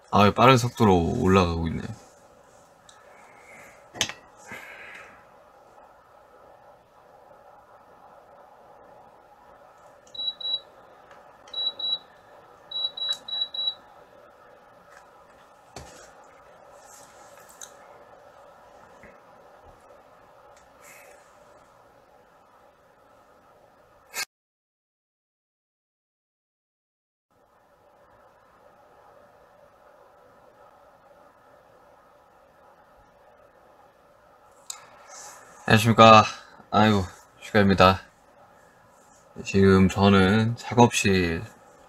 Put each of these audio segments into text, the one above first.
아, 빠른 속도로 올라가고 있네. 안녕하십니까. 아이고, 슈가입니다. 지금 저는 작업실입니다.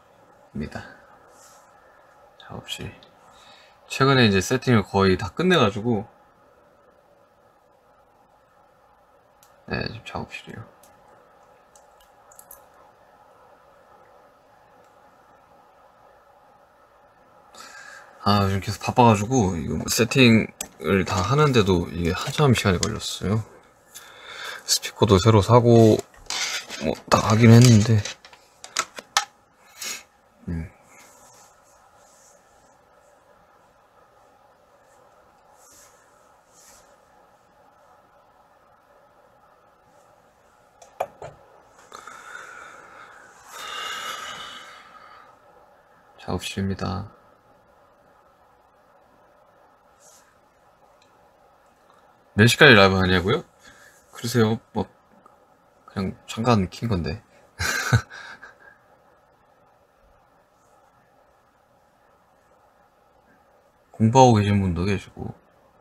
작업실. 최근에 이제 세팅을 거의 다 끝내가지고, 네, 지금 작업실이에요. 아, 요즘 계속 바빠가지고, 이거 뭐 세팅을 다 하는데도 이게 한참 시간이 걸렸어요. 스피커도 새로 사고, 뭐, 다 하긴 했는데, 작업실입니다. 몇 시까지 라이브 하냐고요? 글쎄요, 뭐, 그냥 잠깐 킨 건데. 공부하고 계신 분도 계시고,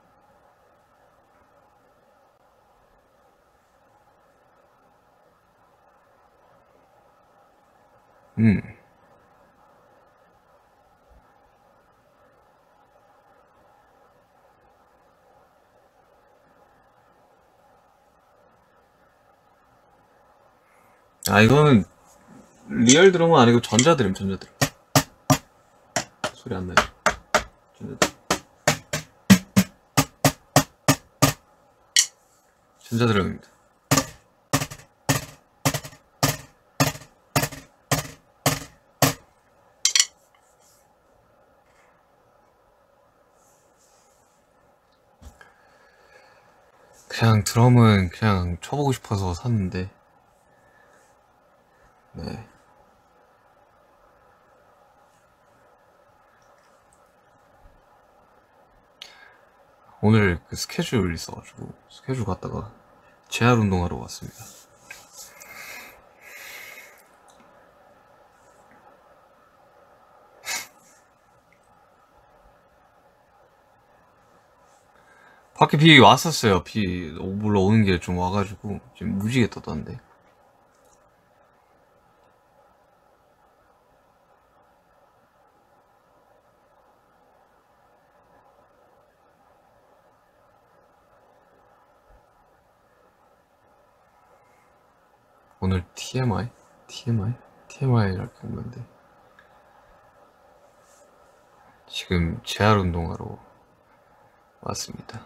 음. 아, 이거는 리얼 드럼은 아니고 전자드럼. 소리 안 나요. 전자드럼. 전자드럼입니다. 그냥 드럼은 그냥 쳐보고 싶어서 샀는데, 네. 오늘 그 스케줄 있어가지고, 스케줄 갔다가 재활 운동하러 왔습니다. 밖에 비 왔었어요. 비, 물론 오는 길에 좀 와가지고, 지금 무지개 떴던데. 오늘 TMI? TMI랄 게 없는데. 지금 재활 운동하러 왔습니다.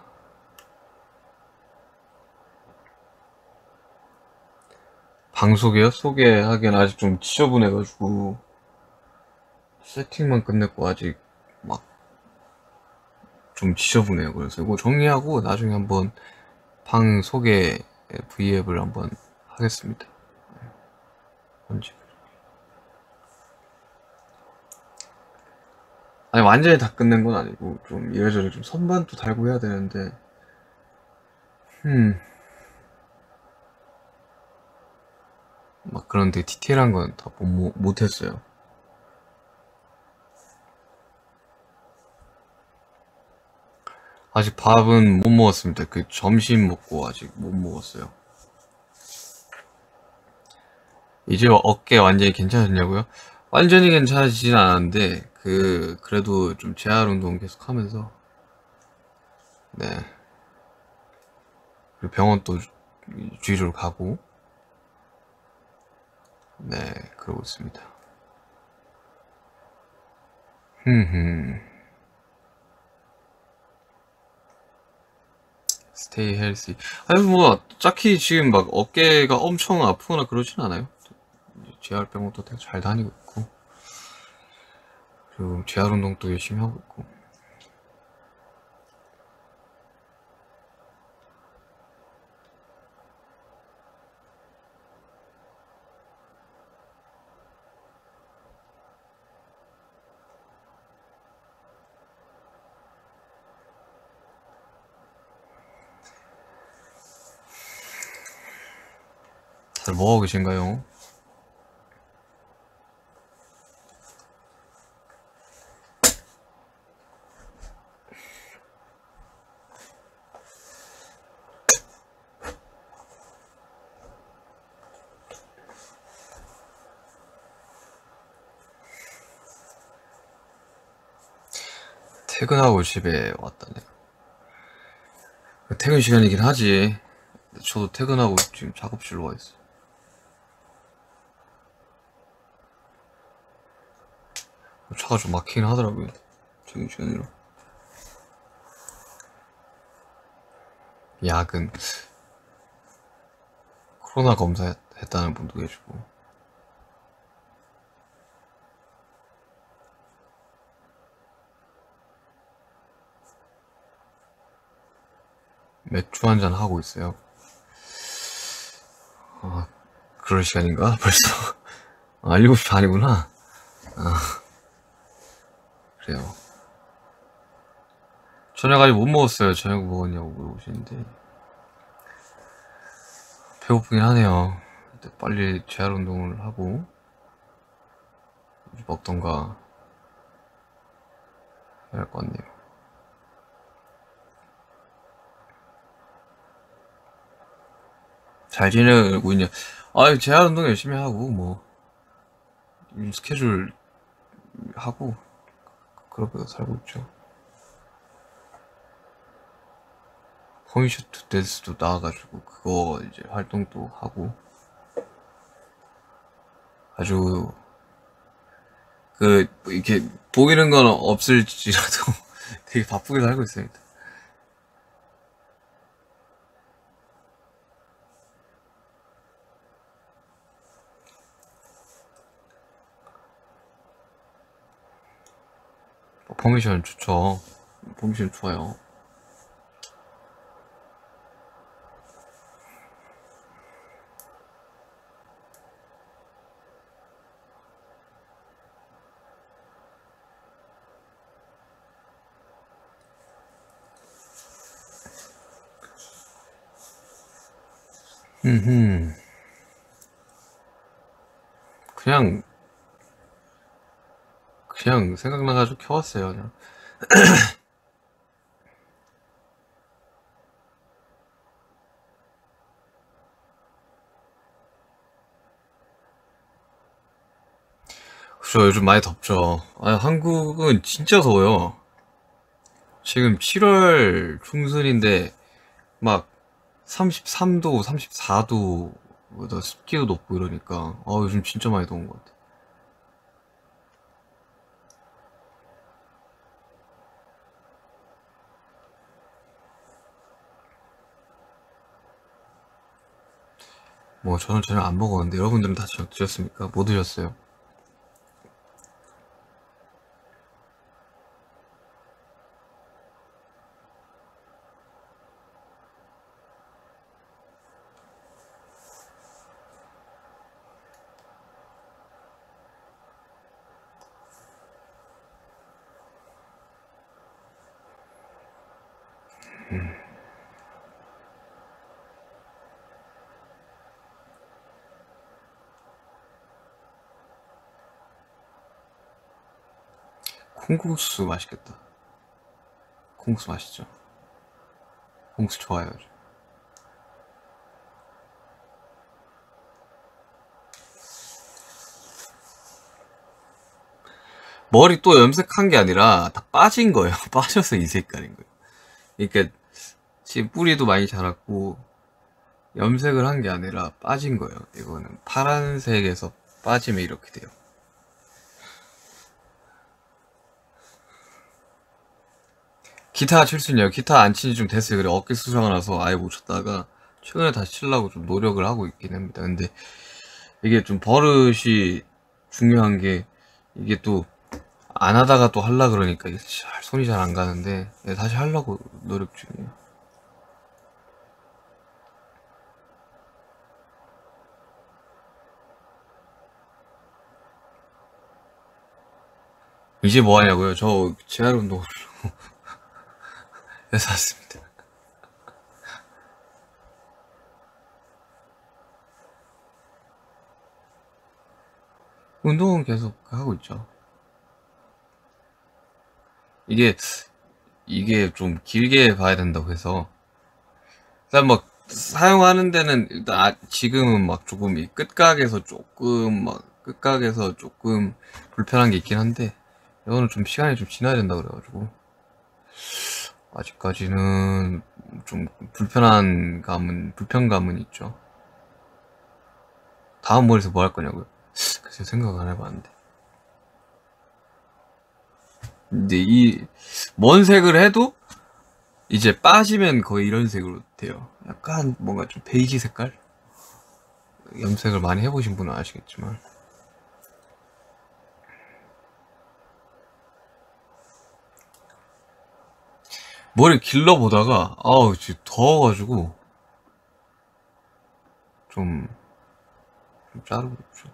방 소개하기엔 아직 좀 지저분해가지고, 세팅만 끝냈고 아직 막 좀 지저분해요. 그래서 이거 정리하고 나중에 한번 방 소개 V앱을 한번 하겠습니다. 언제? 아니, 완전히 다 끝낸 건 아니고 좀 이래저래 좀 선반도 달고 해야 되는데, 막 그런 되게 디테일한 건 다 못했어요. 아직 밥은 못 먹었습니다. 그 점심 먹고 아직 못 먹었어요. 이제 어깨 완전히 괜찮았냐고요? 완전히 괜찮아지진 않았는데 그래도 좀 재활 운동 계속 하면서, 네, 그리고 병원 또 주기적으로 가고, 네, 그러고 있습니다. 스테이 헬시. 아니, 뭐 딱히 지금 막 어깨가 엄청 아프거나 그러진 않아요. 재활병원도 되게 잘 다니고 있고. 그리고 재활 운동도 열심히 하고 있고. 다들 뭐하고 계신가요? 퇴근하고 집에 왔다네. 퇴근 시간이긴 하지. 저도 퇴근하고 지금 작업실로 와 있어요. 차가 좀 막히긴 하더라고요. 퇴근 시간이라. 야근. 코로나 검사했다는 분도 계시고. 맥주 한잔 하고 있어요. 그럴 시간인가? 벌써? 7시 반이구나. 그래요. 저녁 아직 못 먹었어요. 저녁 먹었냐고 물어보시는데. 배고프긴 하네요. 빨리 재활 운동을 하고 먹던가 해야 할 것 같네요. 잘 지내고 있냐? 재활 운동 열심히 하고 뭐 스케줄 하고 그렇게 살고 있죠. 포인트 댄스도 나와가지고 그거 이제 활동도 하고 아주 이렇게 보이는 건 없을지라도 되게 바쁘게 살고 있습니다. 포미션 좋죠. 포미션 좋아요. 그냥 생각나가지고 켜왔어요. 그냥. 그죠. 요즘 많이 덥죠. 한국은 진짜 더워요. 지금 7월 중순인데 막 33도, 34도, 습기도 높고 이러니까 요즘 진짜 많이 더운 것 같아. 뭐 저는 저녁 안 먹었는데 여러분들은 다 저녁 드셨습니까? 뭐 드셨어요? 콩국수 맛있겠다. 콩국수 맛있죠? 콩국수 좋아요. 머리 또 염색한 게 아니라 다 빠진 거예요. 빠져서 이 색깔인 거예요. 그러니까 지금 뿌리도 많이 자랐고 염색을 한 게 아니라 빠진 거예요. 이거는 파란색에서 빠지면 이렇게 돼요. 기타 칠 수 있냐고. 기타 안 친지 좀 됐어요. 그래 어깨 수술하고 나서 아예 못 쳤다가 최근에 다시 치려고 좀 노력을 하고 있긴 합니다. 근데 이게 좀 버릇이 중요한 게 이게 또 안 하다가 또 할라 그러니까 이게 손이 잘 안 가는데 다시 하려고 노력 중이에요. 이제 뭐 하냐고요? 저 재활 운동을 해서 왔습니다. 운동은 계속 하고 있죠. 이게 좀 길게 봐야 된다고 해서 일단 막 사용하는 데는 일단 지금은 막 조금 이 끝각에서 조금 불편한 게 있긴 한데 이거는 좀 시간이 좀 지나야 된다 그래가지고 아직까지는 좀 불편감은 있죠. 다음 머리에서 뭐 할 거냐고요? 글쎄 생각 안 해봤는데. 근데 이 뭔 색을 해도 이제 빠지면 거의 이런 색으로 돼요. 약간 뭔가 좀 베이지 색깔? 염색을 많이 해보신 분은 아시겠지만 머리 길러보다가 아우 지금 더워가지고 좀 자르고 있죠.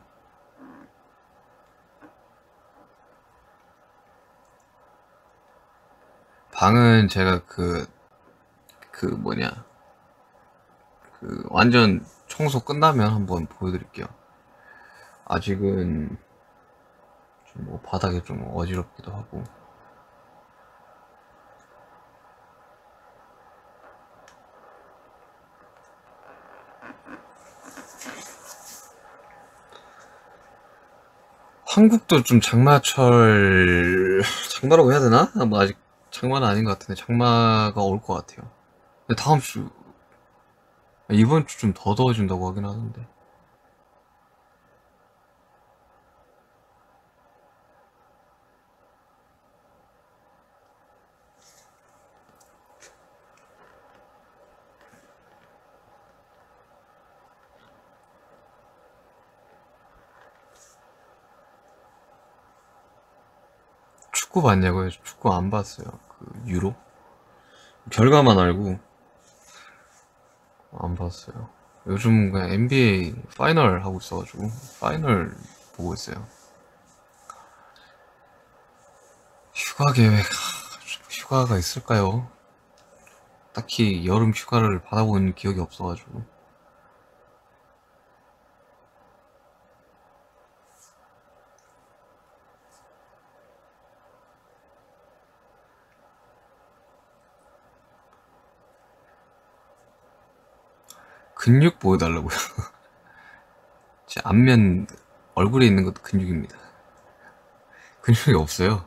방은 제가 뭐냐 완전 청소 끝나면 한번 보여드릴게요. 아직은 좀 뭐 바닥이 좀 어지럽기도 하고. 한국도 좀 장마라고 해야 되나? 뭐 아직 장마는 아닌 것 같은데 장마가 올 것 같아요. 근데 다음 주 이번 주 좀 더 더워진다고 하긴 하던데. 축구 봤냐고요? 축구 안 봤어요. 유로? 결과만 알고 안 봤어요. 요즘 그냥 NBA 파이널 하고 있어가지고 파이널 보고 있어요. 휴가 계획 휴가가 있을까요? 딱히 여름 휴가를 받아본 기억이 없어가지고. 근육 보여달라고요? 제 앞면 얼굴에 있는 것도 근육입니다. 근육이 없어요.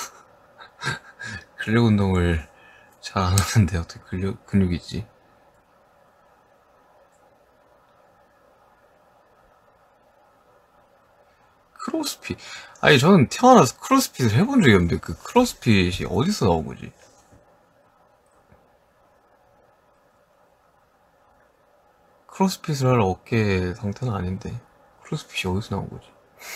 근력 운동을 잘 안 하는데 어떻게 근육이지? 크로스핏. 아니 저는 태어나서 크로스핏을 해본 적이 없는데 그 크로스핏이 어디서 나온 거지? 크로스핏을 할 어깨 상태는 아닌데 크로스핏이 어디서 나온 거지?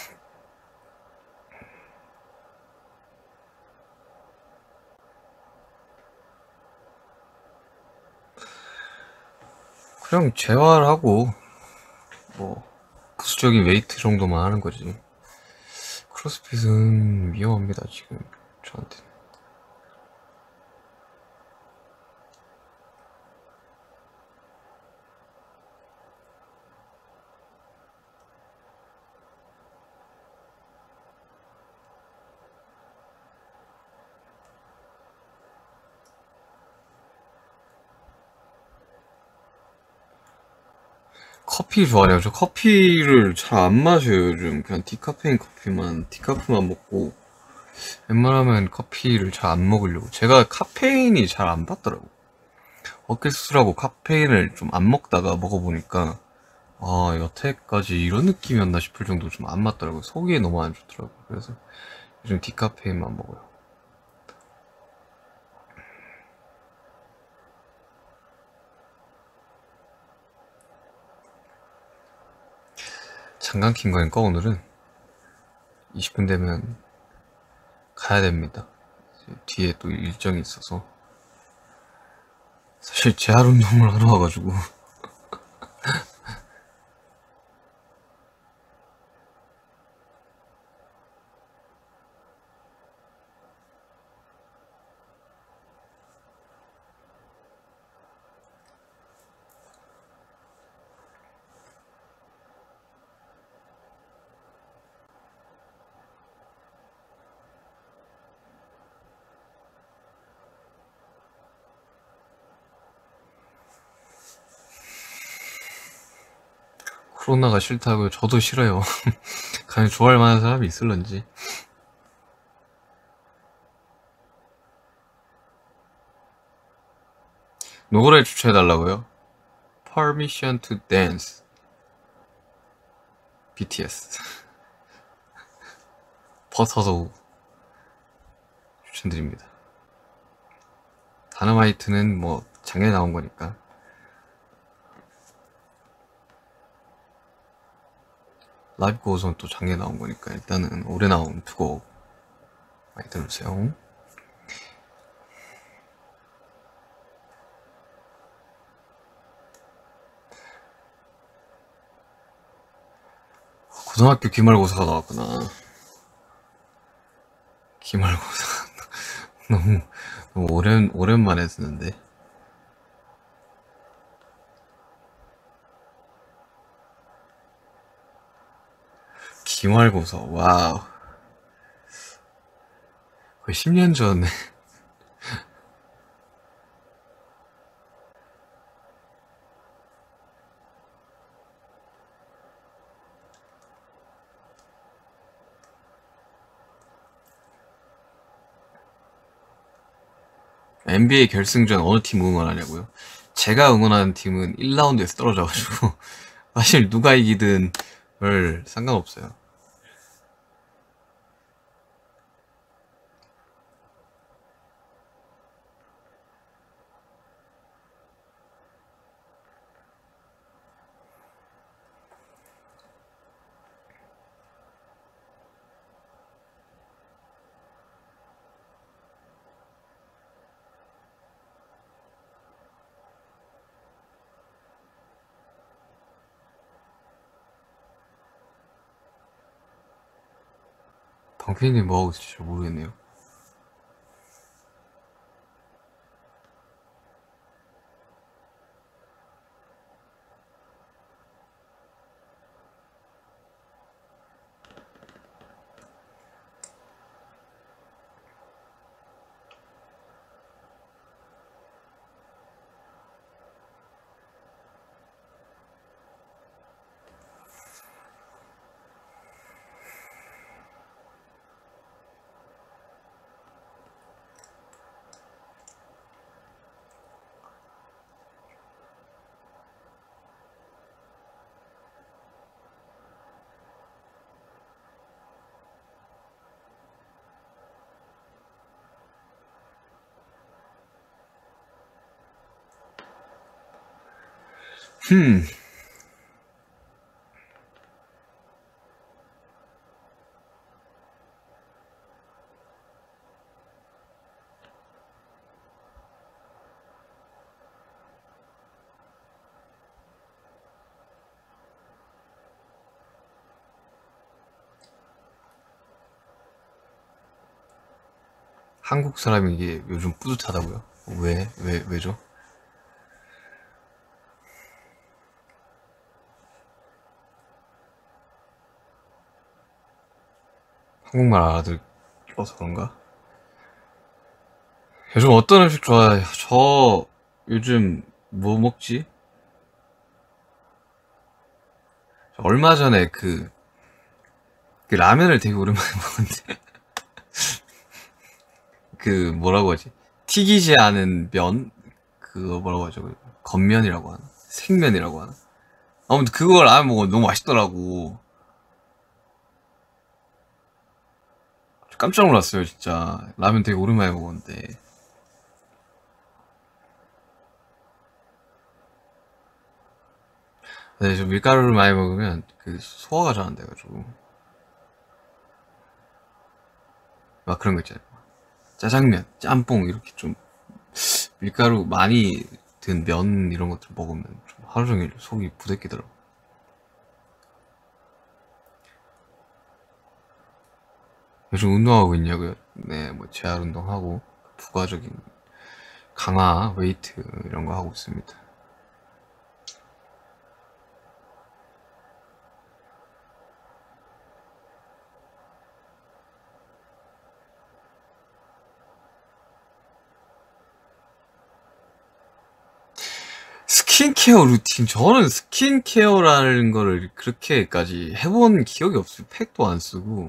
그냥 재활하고 뭐 부수적인 웨이트 정도만 하는 거지. 크로스핏은 위험합니다 지금 저한테. 커피 좋아해요. 저 커피를 잘 안 마셔요 요즘. 그냥 디카프만 먹고 웬만하면 커피를 잘 안 먹으려고. 제가 카페인이 잘 안 받더라고. 어깨 수술하고 카페인을 좀 안 먹다가 먹어보니까 아 여태까지 이런 느낌이었나 싶을 정도로 좀 안 맞더라고요. 속이 너무 안 좋더라고요. 그래서 요즘 디카페인만 먹어요. 잠깐 킨 거니까 오늘은 20분 되면 가야 됩니다. 뒤에 또 일정이 있어서. 사실 재활 운동을 하러 와가지고. 코로나가 싫다고요? 저도 싫어요. 과연 좋아할 만한 사람이 있을런지. 노래 추천해달라고요? Permission to Dance BTS 버터도 추천드립니다. 다이너마이트는 뭐 작년에 나온 거니까. 라이브 고우선 또 작년에 나온 거니까 일단은 올해 나온 두 곡 많이 들어주세요. 고등학교 기말고사가 나왔구나. 기말고사 너무 오랜만에 듣는데. 기말고사, 와우. 거의 10년 전에. NBA 결승전 어느 팀 응원하냐고요? 제가 응원하는 팀은 1라운드에서 떨어져가지고 사실 누가 이기든 별 상관없어요. 방피디님 뭐하고 있을지 잘 모르겠네요. 흠. 한국 사람이 이게 요즘 뿌듯하다고요? 왜죠? 한국말 알아들어서 그런가? 요즘 어떤 음식 좋아해요? 저 요즘 뭐 먹지? 얼마 전에 그 라면을 되게 오랜만에 먹었는데 그 뭐라고 하지? 튀기지 않은 면? 그거 뭐라고 하죠? 겉면이라고 하나? 생면이라고 하나? 아무튼 그걸 라면 먹으면 너무 맛있더라고. 깜짝 놀랐어요, 진짜. 라면 되게 오랜만에 먹었는데. 네, 좀 밀가루를 많이 먹으면 그 소화가 잘 안 돼가지고. 막 그런 거 있잖아요. 짜장면, 짬뽕 이렇게 좀 밀가루 많이 든 면 이런 것들 먹으면 좀 하루 종일 속이 부대끼더라고. 요즘 운동하고 있냐고요? 네, 뭐 재활 운동하고 부가적인 강화, 웨이트 이런 거 하고 있습니다. 스킨케어 루틴. 저는 스킨케어라는 거를 그렇게까지 해본 기억이 없어요. 팩도 안 쓰고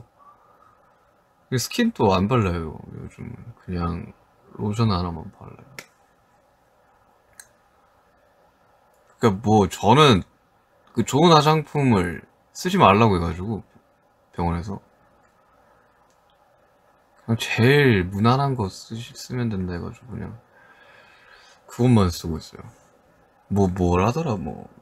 스킨도 안 발라요. 요즘 그냥 로션 하나만 발라요. 그러니까 뭐 저는 그 좋은 화장품을 쓰지 말라고 해가지고 병원에서 그냥 제일 무난한 거 쓰면 된다 해가지고 그냥 그것만 쓰고 있어요. 뭘 하더라,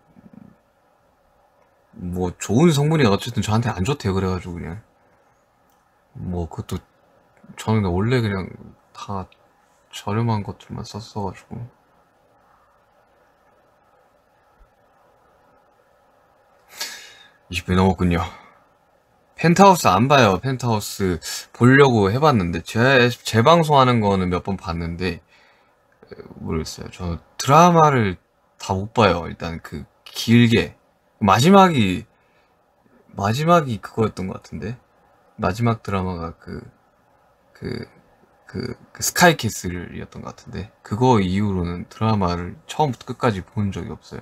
뭐 좋은 성분이 어쨌든 저한테 안 좋대요. 그래가지고 그냥 뭐 그것도 저는 원래 그냥 다 저렴한 것들만 썼어가지고. 20분이 넘었군요. 펜트하우스 안 봐요. 펜트하우스 보려고 해봤는데 제 방송하는 거는 몇 번 봤는데 모르겠어요. 저 드라마를 다 못 봐요. 일단 그 길게 마지막이 그거였던 것 같은데 마지막 드라마가 그 스카이캐슬이었던 것 같은데 그거 이후로는 드라마를 처음부터 끝까지 본 적이 없어요.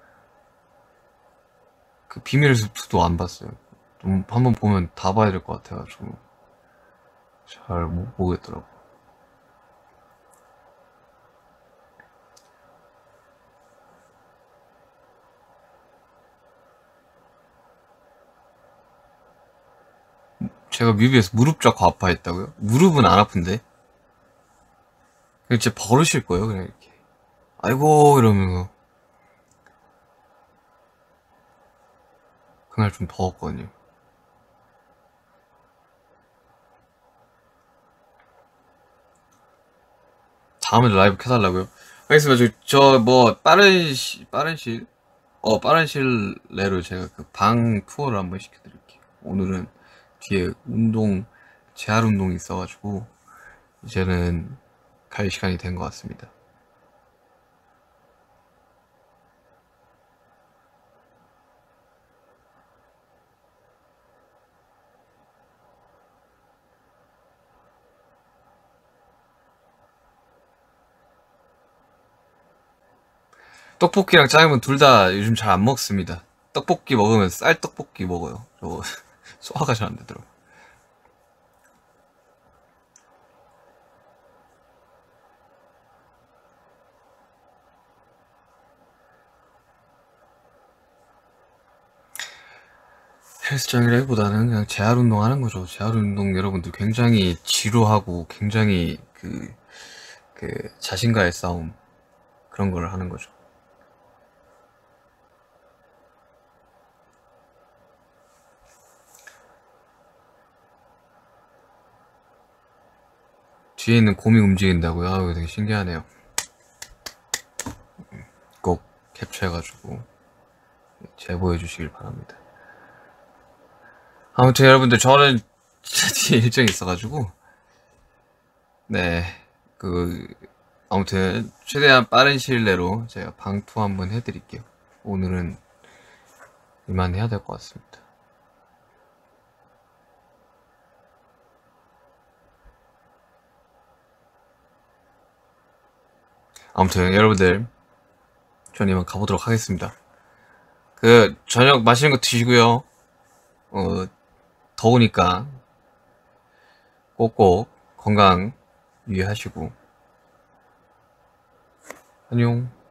그 비밀의 숲도 안 봤어요. 좀 한번 보면 다 봐야 될 것 같아가지고 잘 못 보겠더라고. 제가 뮤비에서 무릎 잡고 아파했다고요? 무릎은 안 아픈데? 그냥 진짜 버릇일 거예요, 그냥 이렇게. 아이고, 이러면서. 그날 좀 더웠거든요. 다음에 라이브 켜달라고요? 알겠습니다. 빠른 시일 내로 제가 그 방 투어를 한번 시켜드릴게요. 오늘은 뒤에 재활 운동이 있어가지고, 이제는 갈 시간이 된 것 같습니다. 떡볶이랑 짜장면 둘 다 요즘 잘 안 먹습니다. 떡볶이 먹으면 쌀떡볶이 먹어요. 저거 소화가 잘 안 되더라고. 헬스장이라기보다는 그냥 재활 운동 하는 거죠. 재활 운동 여러분들 굉장히 지루하고 굉장히 그 자신과의 싸움 그런 걸 하는 거죠. 뒤에 있는 곰이 움직인다고요? 아유, 되게 신기하네요. 꼭 캡처해가지고 제보해 주시길 바랍니다. 아무튼 여러분들 저는 뒤에 일정이 있어가지고 네, 아무튼 최대한 빠른 시일 내로 제가 방투 한번 해드릴게요. 오늘은 이만 해야 될 것 같습니다. 아무튼 여러분들 전 이만 가보도록 하겠습니다. 저녁 맛있는 거 드시고요. 더우니까 꼭꼭 건강 유의하시고 안녕.